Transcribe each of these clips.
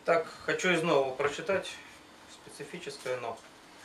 Так, хочу из нового прочитать, специфическое «но».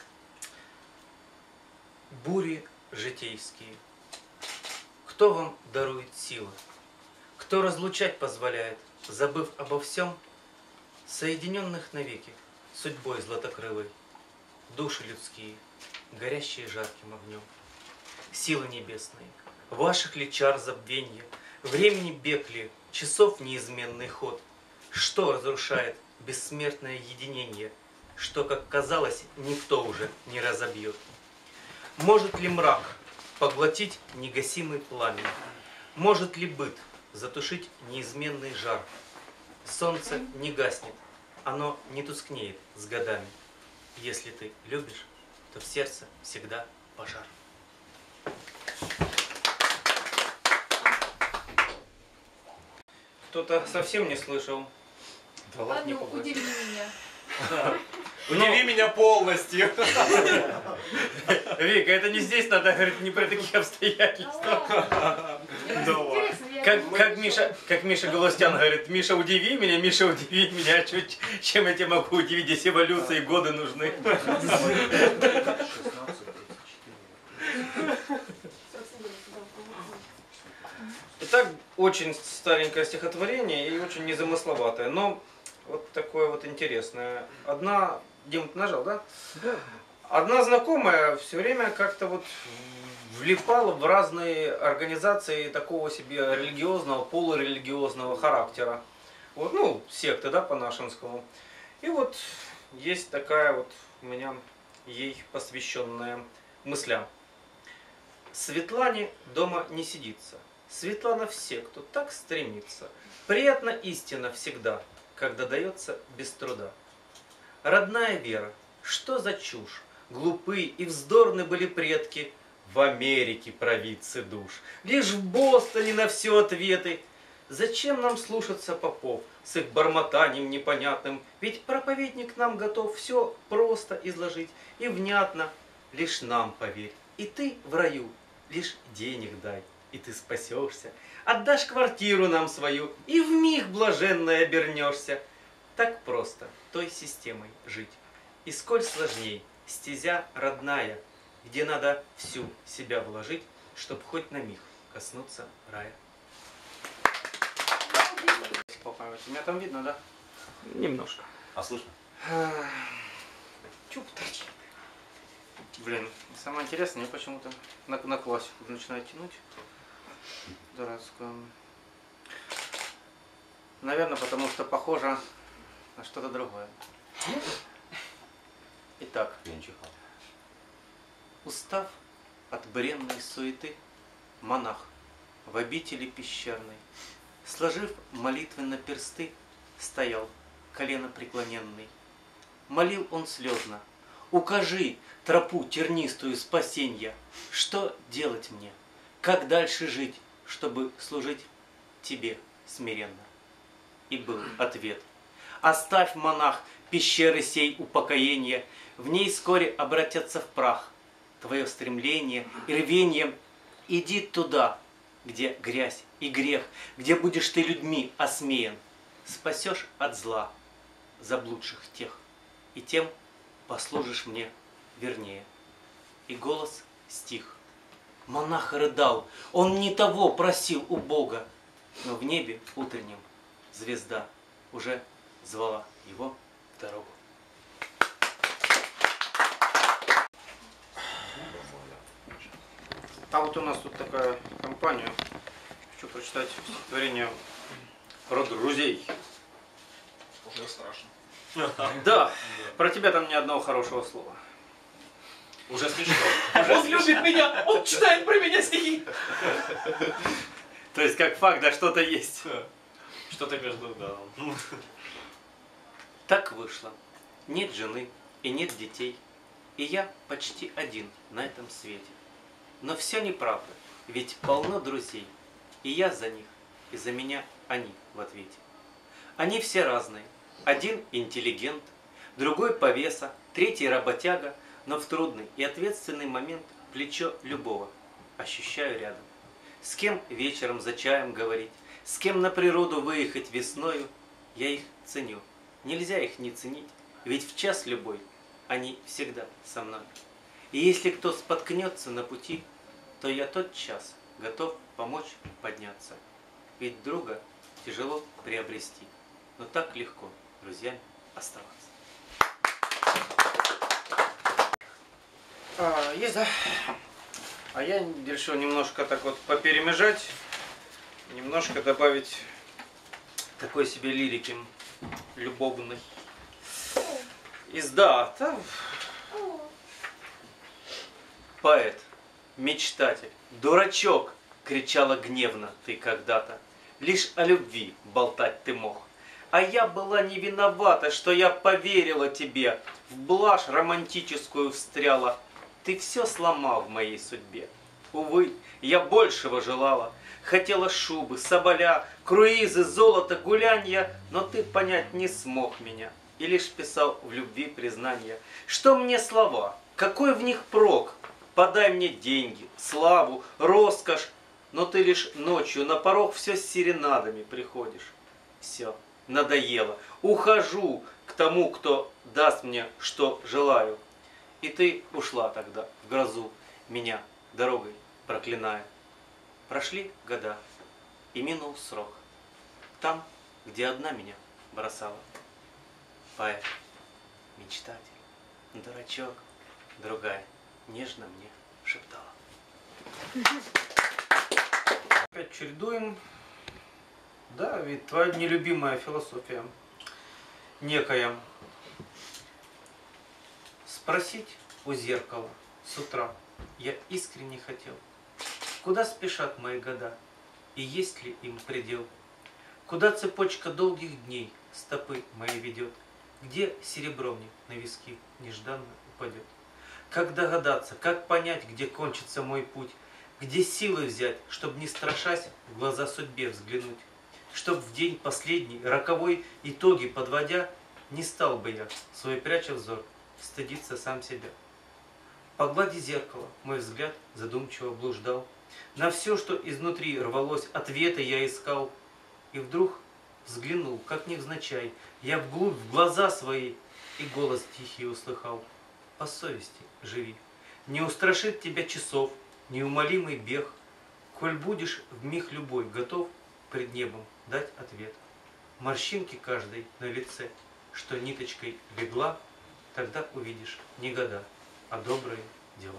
Бури житейские. Кто вам дарует силы? Кто разлучать позволяет, забыв обо всем, соединенных навеки судьбой златокрылой, души людские, горящие жарким огнем? Силы небесные, ваших ли чар забвенья, времени бег ли, часов неизменный ход, что разрушает бессмертное единение, что, как казалось, никто уже не разобьет? Может ли мрак поглотить негасимый пламя? Может ли быт затушить неизменный жар? Солнце не гаснет, оно не тускнеет с годами. Если ты любишь, то в сердце всегда пожар. Кто-то совсем не слышал. Да ладно, не пугайся. Удиви меня. Да. Удиви меня полностью. Вика, это не здесь надо говорить, не при таких обстоятельствах. Как Миша Галустян говорит: Миша, удиви меня, Миша, удиви меня. Чем я тебя могу удивить, если эволюции годы нужны? Итак, очень старенькое стихотворение и очень незамысловатое, но вот такое вот интересное. Дима, ты нажал, да? Да. Одна знакомая все время как-то вот влипала в разные организации такого себе религиозного, полурелигиозного характера. Вот, ну, секты, да, по-нашенскому. И вот есть такая вот у меня ей посвященная мысля. Светлане дома не сидится. Светлана все, кто так стремится. Приятна истина всегда, когда дается без труда. Родная вера, что за чушь? Глупы и вздорны были предки. В Америке провидцы душ. Лишь в Бостоне на все ответы. Зачем нам слушаться попов с их бормотанием непонятным? Ведь проповедник нам готов все просто изложить и внятно. Лишь нам поверь, и ты в раю, лишь денег дай, и ты спасешься. Отдашь квартиру нам свою, и вмиг блаженной обернешься. Так просто той системой жить. И сколь сложней стезя родная, где надо всю себя вложить, чтоб хоть на миг коснуться рая. Меня там видно, да? Немножко. А слышно? Чуп-таки. Блин, самое интересное, мне почему-то на классику начинает тянуть. Дурацкую. Наверное, потому что похоже на что-то другое. Итак. Устав от бренной суеты, монах в обители пещерной, сложив молитвы на персты, стоял колено преклоненный. Молил он слезно: укажи тропу тернистую спасенья, что делать мне, как дальше жить, чтобы служить тебе смиренно. И был ответ: оставь, монах, пещеры сей упокоения, в ней вскоре обратятся в прах. Твое стремление и рвение, иди туда, где грязь и грех, где будешь ты людьми осмеян. Спасешь от зла заблудших тех, и тем послужишь мне вернее. И голос стих. Монах рыдал, он не того просил у Бога, но в небе утреннем звезда уже звала его в дорогу. А вот у нас тут такая компания. Хочу прочитать стихотворение про друзей. Уже страшно. Да, про тебя там ни одного хорошего слова. Уже смешно. Он любит меня, он читает про меня стихи. То есть как факт, да, что-то есть. Что-то между, да. Так вышло. Нет жены и нет детей. И я почти один на этом свете. Но все неправда, ведь полно друзей. И я за них, и за меня они в ответе. Они все разные. Один интеллигент, другой повеса, третий работяга, но в трудный и ответственный момент плечо любого ощущаю рядом. С кем вечером за чаем говорить, с кем на природу выехать весною, я их ценю. нельзя их не ценить, ведь в час любой они всегда со мной. И если кто споткнется на пути, то я тотчас готов помочь подняться. Ведь друга тяжело приобрести, но так легко друзьями оставаться. Есть, да? А я решил немножко так вот поперемежать, немножко добавить такой себе лирики любовной. Поэт, мечтатель, дурачок, кричала гневно ты когда-то. Лишь о любви болтать ты мог. А я была не виновата, что я поверила тебе, в блажь романтическую встряла. Ты все сломал в моей судьбе. Увы, я большего желала. Хотела шубы, соболя, круизы, золото, гулянья, но ты понять не смог меня. И лишь писал в любви признания. Что мне слова? Какой в них прок? Подай мне деньги, славу, роскошь, но ты лишь ночью на порог все с серенадами приходишь. Все, надоело. Ухожу к тому, кто даст мне, что желаю. И ты ушла тогда в грозу, меня дорогой проклиная. Прошли года, и минул срок. Там, где одна меня бросала. Поэт, мечтатель, дурачок, другая нежно мне шептала. Опять чередуем. Да, ведь твоя нелюбимая философия некая. Спросить у зеркала с утра я искренне хотел, куда спешат мои года и есть ли им предел? Куда цепочка долгих дней стопы мои ведет? Где серебро мне на виски нежданно упадет? Как догадаться, как понять, где кончится мой путь? Где силы взять, чтоб не страшась в глаза судьбе взглянуть? Чтоб в день последний, роковой итоги подводя, не стал бы я, свой пряча взор, стыдиться сам себя. По глади зеркала мой взгляд задумчиво блуждал. На все, что изнутри рвалось, ответы я искал. И вдруг взглянул, как невзначай, я вглубь, в глаза свои, и голос тихий услыхал. По совести живи, не устрашит тебя часов неумолимый бег, коль будешь в миг любой готов пред небом дать ответ. Морщинки каждой на лице, что ниточкой легла, тогда увидишь не года, а добрые дела.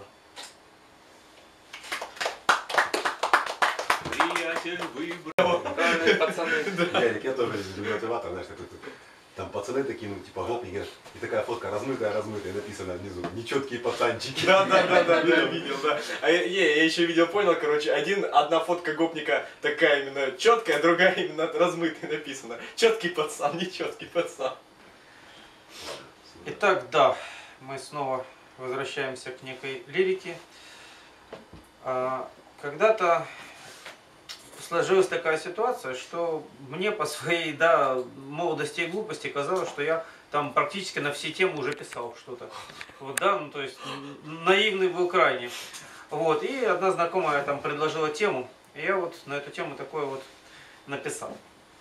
Приятель выбрал. Пацаны. Ярик, я тоже люблю мотиватор, знаешь, такой, там пацаны такие, ну, типа, гопники, и такая фотка размытая, написано внизу, нечеткие пацанчики. Да, я видел, да. А я еще видео понял, короче, одна фотка гопника такая именно четкая, другая именно размытая написано. Четкий пацан, нечеткий пацан. Итак, да, мы снова возвращаемся к некой лирике. Когда-то сложилась такая ситуация, что мне по своей молодости и глупости казалось, что я там практически на все темы уже писал что-то. Вот, да, ну то есть наивный был крайне. Вот, и одна знакомая там предложила тему, и я вот на эту тему такое вот написал.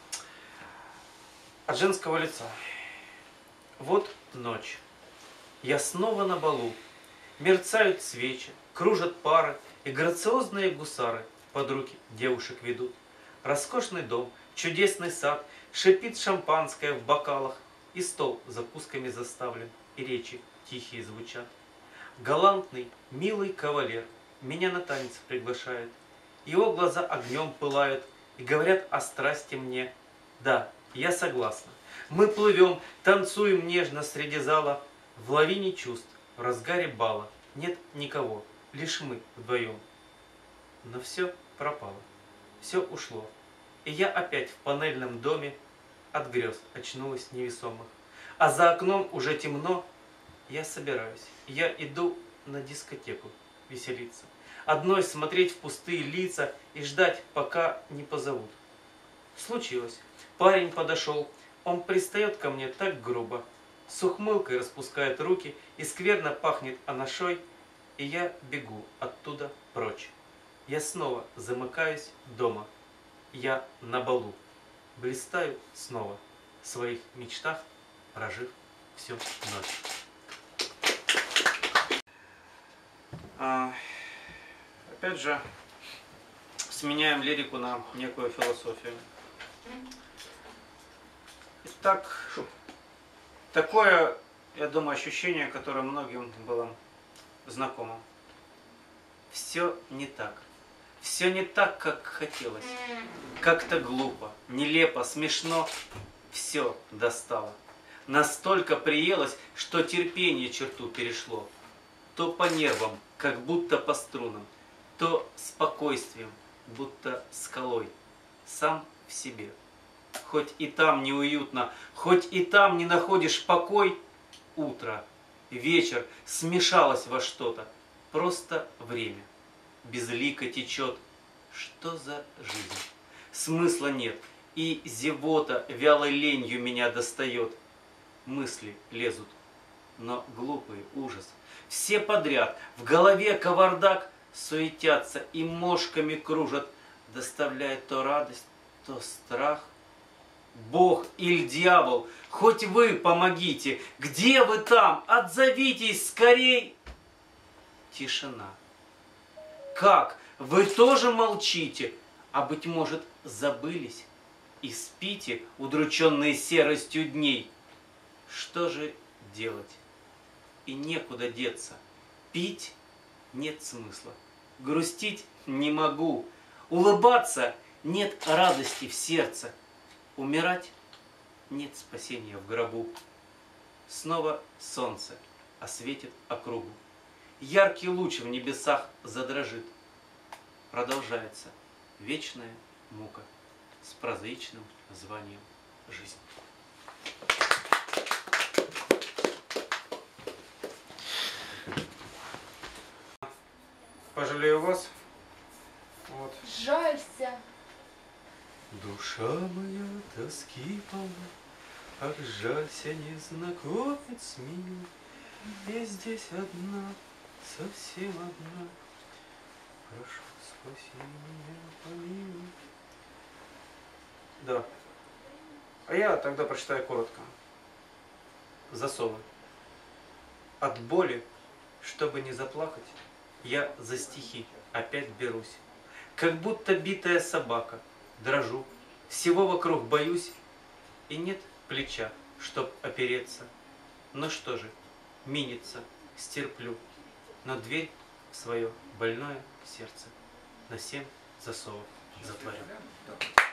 От женского лица. Вот ночь. Я снова на балу. Мерцают свечи, кружат пары, и грациозные гусары под руки девушек ведут. Роскошный дом, чудесный сад, шипит шампанское в бокалах, и стол закусками заставлен, и речи тихие звучат. Галантный, милый кавалер меня на танец приглашает. Его глаза огнем пылают и говорят о страсти мне. Да, я согласна. Мы плывем, танцуем нежно среди зала, в лавине чувств, в разгаре бала. Нет никого, лишь мы вдвоем. Но все пропало, все ушло, и я опять в панельном доме от грез очнулась невесомых. А за окном уже темно, я собираюсь, я иду на дискотеку веселиться. Одной смотреть в пустые лица и ждать, пока не позовут. Случилось, парень подошел, он пристает ко мне так грубо, с ухмылкой распускает руки и скверно пахнет анашой, и я бегу оттуда прочь. Я снова замыкаюсь дома. Я на балу. Блистаю снова в своих мечтах прожив всю ночь. Опять же, сменяем лирику на некую философию. Итак, такое, я думаю, ощущение, которое многим было знакомо. Все не так. Все не так, как хотелось. Как-то глупо, нелепо, смешно. Все достало. Настолько приелось, что терпение черту перешло. То по нервам, как будто по струнам, то спокойствием, будто скалой. Сам в себе. Хоть и там неуютно, хоть и там не находишь покой, утро, вечер смешалось во что-то. Просто время. Безлико течет. Что за жизнь? Смысла нет. И зевота вялой ленью меня достает. Мысли лезут, но глупый ужас. Все подряд, в голове кавардак, суетятся и мошками кружат, доставляя то радость, то страх. Бог или дьявол, хоть вы помогите, где вы там, отзовитесь скорей. Тишина. Как? Вы тоже молчите, а быть может забылись и спите, удрученные серостью дней. Что же делать? И некуда деться. Пить нет смысла. Грустить не могу. Улыбаться нет радости в сердце. Умирать нет спасения в гробу. Снова солнце осветит округу. Яркий луч в небесах задрожит. Продолжается вечная мука с прозаичным званием жизнь. Пожалею вас. Вот. Жалься. Душа моя тоски полна, ах, жалься, незнакомец милый, я здесь одна, совсем одна. Прошу, спаси меня, помилуй. Да. А я тогда прочитаю коротко. Засовы. От боли, чтобы не заплакать, я за стихи опять берусь. Как будто битая собака, дрожу, всего вокруг боюсь, и нет плеча, чтоб опереться. Но что же, минится, стерплю, но дверь в свое больное сердце на 7 засовов затворю.